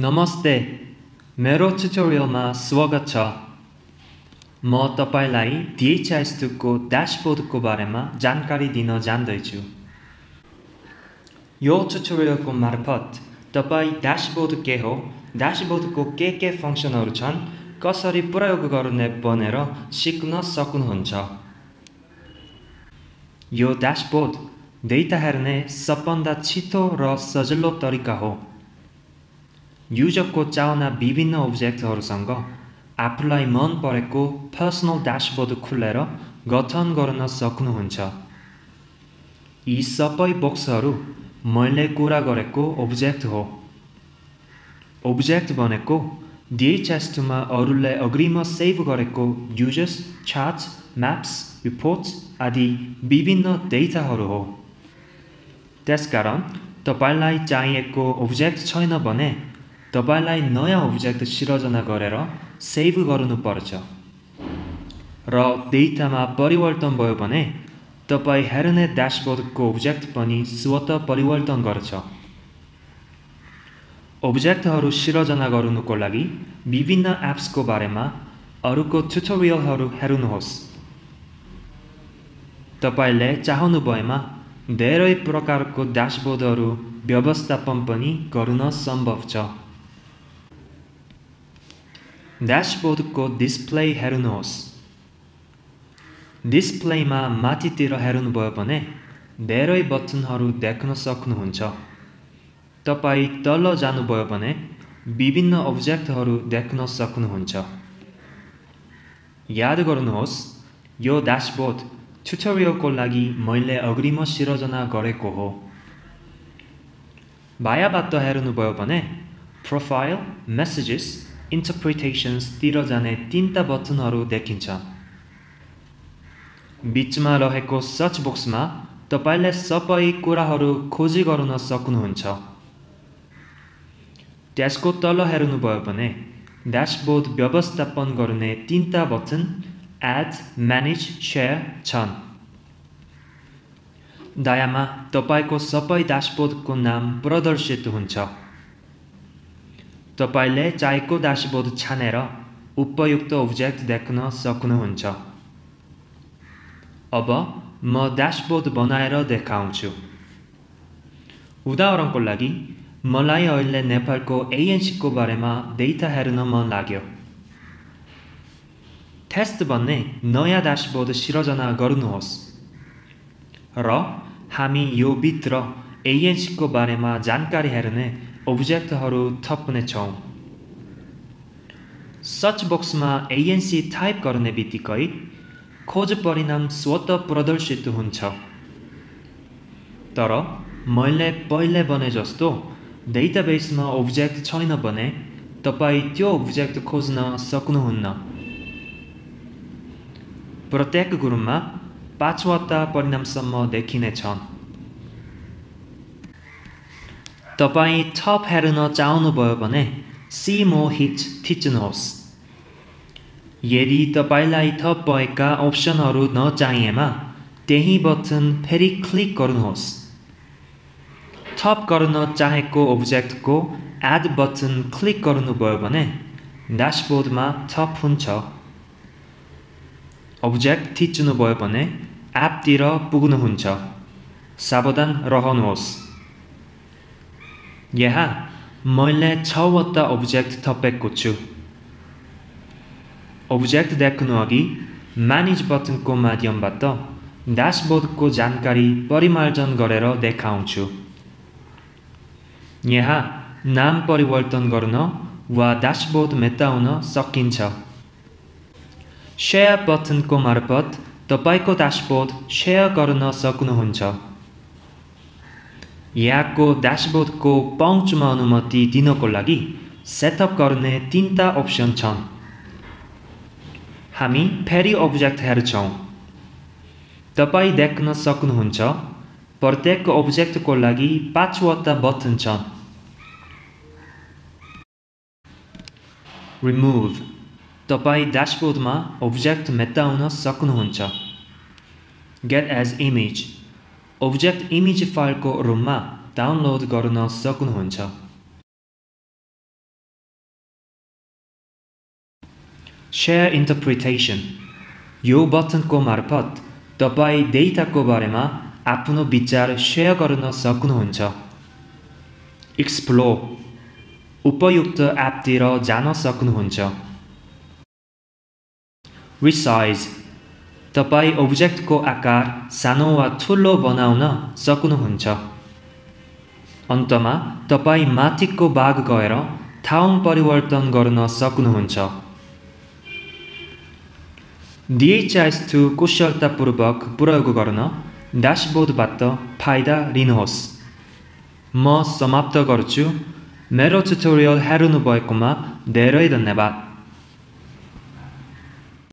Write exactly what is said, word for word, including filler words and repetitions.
नमस्ते, मेरो ट्युटोरियलमा स्वागत छ। म तपाईलाई D H I S two को ड्यासबोर्डको बारेमा जानकारी दिन जान्दैछु। यो ट्युटोरियलको मार्फत तपाई ड्यासबोर्ड के हो, ड्यासबोर्डको के के फंक्सनहरू छन्, कसरी प्रयोग गर्ने भनेर सिक्न सक्नुहुन्छ। यो ड्यासबोर्ड डेटा हेर्ने सबभन्दा छिटो र सजिलो तरिका हो। युजरको चाहना विभिन्न अब्जेक्टहरूसँग आफूलाई मन परेको पर्सनल ड्यासबोर्ड खोलेर गठन गर्न सक्नुहुन्छ। यी सबै बक्सहरू मैले कुरा गरेको अब्जेक्ट हो। अब्जेक्ट भनेको D H I S two मा अरूले अग्रिम सेभ गरेको युजर्स, चार्ट्स, म्याप्स, रिपोर्ट्स आदि विभिन्न डेटाहरू हो। त्यसकारण तपाईलाई चाहिएको अब्जेक्ट छैन भने तपाईलाई नयाँ अब्जेक्ट सिर्जना गरेर सेभ गर्नुपर्छ र डेटामा परिवर्तन भयो भने तपाई हेर्ने ड्यासबोर्डको अब्जेक्ट पनि स्वतः परिवर्तन गर्छ। अब्जेक्टहरू सिर्जना गर्नुको लागि विभिन्न एप्सको बारेमा अरूको ट्युटोरियलहरू हेर्नुहोस्। तपाईले चाहनु भएमा धेरै प्रकारको ड्यासबोर्डहरू व्यवस्थापन पनि गर्न सम्भव छ। ड्यासबोर्डको डिस्प्ले हेर्नुहोस्। डिस्प्लेमा माथितिर हेर्नुभयो भने धेरै बटनहरू देख्न सक्नुहुन्छ। तपाई तल जानुभयो भने विभिन्न अब्जेक्टहरू देख्न सक्नुहुन्छ। याद गर्नुहोस्, यो ड्यासबोर्ड ट्युटोरियलको लागि मैले अग्रिम सिर्जना गरेको हो। बायाँबाट हेर्नुभयो भने प्रोफाइल, मेसेजेस, इन्टरप्रिटेशन्स तिर जाने तीनटा बटनहरू देखिन्छ। बीचमा रहेको सर्च बक्समा तपाईले सबै कुराहरू खोजी गर्न सक्नुहुन्छ। त्यसको तल हेर्नुभयो भने ड्यासबोर्ड व्यवस्थापन गर्ने तीनटा बटन एड, म्यानेज, शेयर छन्। दायाँमा तपाईको सबै ड्यासबोर्डको नाम प्रदर्शित हुन्छ। तपाईले चाहेको ड्यासबोर्ड छानेर उपयुक्त अब्जेक्ट देख्न सक्नुहुन्छ। अब म ड्यासबोर्ड बनाएर देखाउँछु। उदाहरणको लागि मलाई अहिले नेपालको A N C को बारेमा डेटा हेर्न मन लाग्यो। टेस्ट भन्ने नयाँ ड्यासबोर्ड सिर्जना गर्नुहोस् र हामी यो भित्र A N C को बारेमा जानकारी हेर्ने अब्जेक्टहरू थप्ने छौं। सर्च बक्समा A N C टाइप गर्ने बित्तिकै खोज परिणाम स्वतः प्रदर्शित हुन्छ। तर मैले पहिले भने जस्तो डेटाबेसमा अब्जेक्ट छैन भने तपाई त्यो अब्जेक्ट खोज्न सक्नुहुन्न। प्रत्येक ग्रुपमा पाँचवटा परिणामसम्म देखिने छन्। तपाई थप हेर्न चाहनुभयो भने सी मोर हिट थिच्नुहोस्। यदि तपाईलाई थप भएका अप्सनहरू नचाहिएमा त्यही बटन फेरि क्लिक गर्नुहोस्। थप गर्न चाहेको अब्जेक्टको एड बटन क्लिक गर्नुभयो भने ड्यासबोर्डमा थप हुन्छ। अब्जेक्ट थिच्नुभयो भने एपतिर पुग्नुहुन्छ। सावधान रहनुहोस्। यहाँ मैले छवटा अब्जेक्ट थपेको छु। अब्जेक्ट देख्नु अघि म्यानेज बटनको माध्यमबाट ड्यासबोर्डको जानकारी परिमार्जन गरेर देखाउँछु। यहाँ नाम परिवर्तन गर्न वा ड्यासबोर्ड मेटाउन सकिन्छ। शेयर बटनको मार्फत तपाईको ड्यासबोर्ड शेयर गर्न सक्नुहुन्छ। यहाँको ड्यासबोर्डको पहुँचमा अनुमति दिनको लागि सेटअप गर्ने तीनटा अप्सन छन्। हामी फेरि अब्जेक्ट हेर्छौं। तपाई देख्न सक्नुहुन्छ प्रत्येक अब्जेक्टको लागि पाँचवटा बटन छन्। रिमुभ, तपाई ड्यासबोर्डमा अब्जेक्ट मेटाउन सक्नुहुन्छ। Get as image, object image फाइलको रूपमा डाउनलोड गर्न सक्नुहुन्छ। Share interpretation. यो बटनको मार्फत तपाईँ डेटाको बारेमा आफ्नो विचार सेयर गर्न सक्नुहुन्छ। Explore. उपयुक्त एपतिर जान सक्नुहुन्छ। Resize. तपाईँ अब्जेक्टको आकार सानो वा ठुलो बनाउन सक्नुहुन्छ। अन्तमा तपाईँ माथिको भाग गएर ठाउँ परिवर्तन गर्न सक्नुहुन्छ। D H I S two कुशलतापूर्वक प्रयोग गर्न ड्यासबोर्डबाट फाइदा लिनुहोस्। म समाप्त गर्छु। मेरो ट्युटोरियल हेर्नुभएकोमा धेरै धन्यवाद।